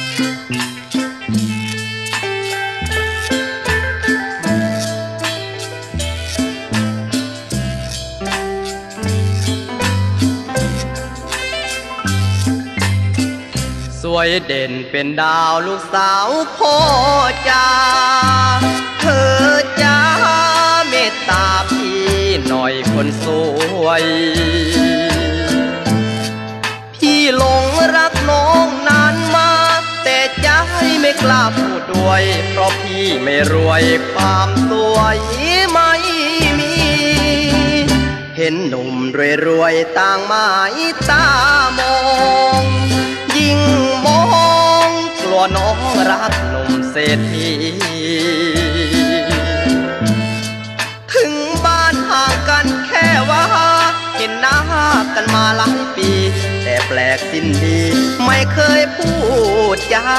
สวยเด่นเป็นดาวลูกสาวพ่อจ๋าเธอจ๋าเมตตาพี่หน่อยคนสวยพี่หลงรักน้องนานมาแต่ใจไม่กล้าพูดด้วยเพราะพี่ไม่รวยความสวยไม่มีเห็นหนุ่มรวยๆต่างหมายตามองยิ่งมองกลัวน้องรักหนุ่มเศรษฐีถึงบ้านห่างกันแค่ว่าเห็นหน้ากันมาหลายปีแต่แปลกสิ้นดีไม่เคยพูดจา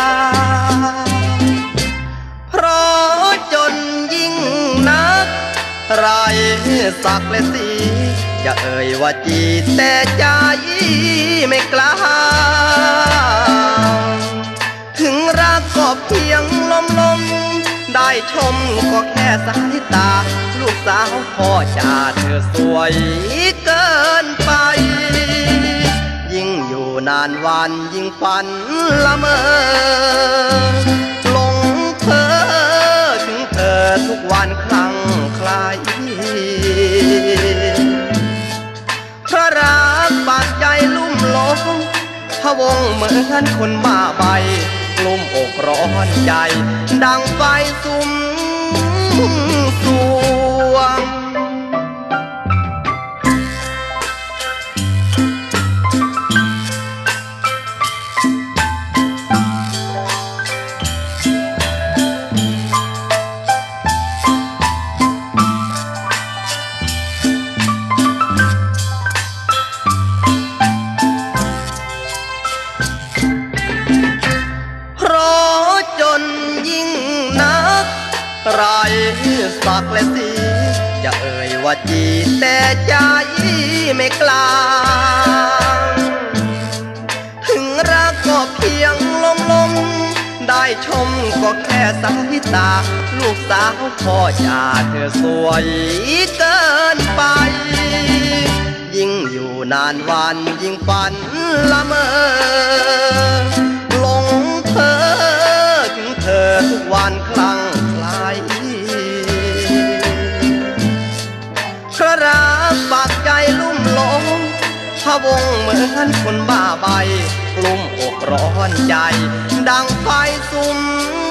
เพราะจนยิ่งนักไรสักและสีจะเอ่ยว่าจีแต่ใจไม่กล้าถึงรักก็เพียงลมได้ชมก็แค่สายตาลูกสาวพ่อจ่าเธอสวยเกินไปยิ่งอยู่นานวันยิ่งฝันละเมอหลงเพ้อถึงเธอทุกวันคลั่งไคล้เพราะรักบาดใจลุ่มหลงพะวงเหมือนคนบ้าใบกลุ่มอกร้อนใจดังไฟสุมสวงไรสักและสีจะเอ่ยว่าจีแต่ใจไม่กล้าถึงรักก็เพียงลมได้ชมก็แค่สายตาลูกสาวพ่อจ่าเธอสวยเกินไปยิ่งอยู่นานวันยิ่งฝันละเมอหลงเพ้อถึงเธอทุกวันคลั่งไคล้เพราะรักฝากใจลุ่มหลงพะวงเหมือนคนบ้าใบกลุ่มอกร้อนใจดังไฟสุม